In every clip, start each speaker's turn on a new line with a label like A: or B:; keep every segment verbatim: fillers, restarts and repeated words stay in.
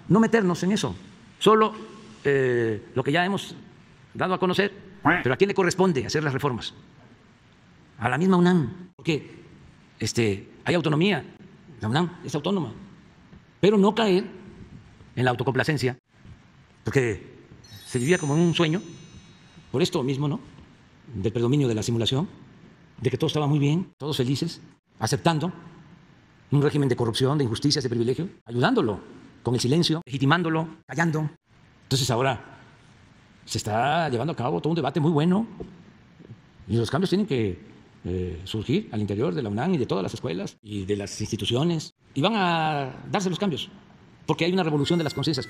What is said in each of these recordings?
A: no meternos en eso, solo eh, lo que ya hemos dado a conocer, pero ¿a quién le corresponde hacer las reformas? A la misma UNAM, porque este, hay autonomía, la UNAM es autónoma, pero no caer en la autocomplacencia, porque se vivía como en un sueño, por esto mismo, ¿no?, del predominio de la simulación, de que todo estaba muy bien, todos felices, aceptando un régimen de corrupción, de injusticias, de privilegio, ayudándolo con el silencio, legitimándolo, callando. Entonces ahora se está llevando a cabo todo un debate muy bueno y los cambios tienen que eh, surgir al interior de la UNAM y de todas las escuelas y de las instituciones, y van a darse los cambios porque hay una revolución de las conciencias,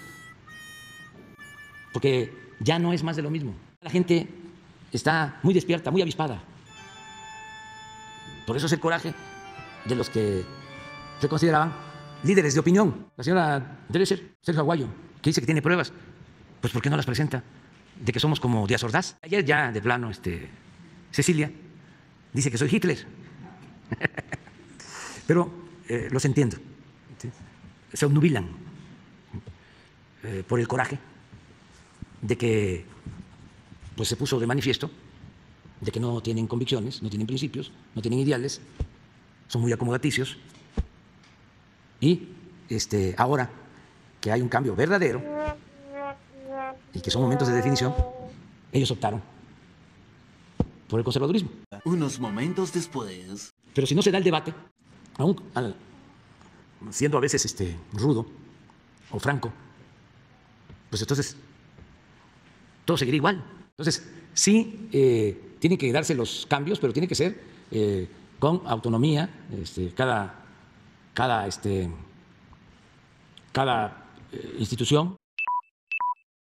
A: porque ya no es más de lo mismo. La gente está muy despierta, muy avispada. Por eso es el coraje de los que se consideraban líderes de opinión. La señora Dresser, Sergio Aguayo, que dice que tiene pruebas, pues ¿por qué no las presenta? De que somos como Díaz Ordaz. Ayer ya de plano este, Cecilia dice que soy Hitler. Pero eh, los entiendo, ¿sí? Se obnubilan eh, por el coraje de que pues, se puso de manifiesto de que no tienen convicciones, no tienen principios, no tienen ideales, son muy acomodaticios. Y este, ahora que hay un cambio verdadero y que son momentos de definición, ellos optaron por el conservadurismo.
B: Unos momentos después.
A: Pero si no se da el debate, aún al, siendo a veces este, rudo o franco, pues entonces todo seguirá igual. Entonces, sí eh, tienen que darse los cambios, pero tiene que ser eh, con autonomía, este, cada, cada, este, cada eh, institución.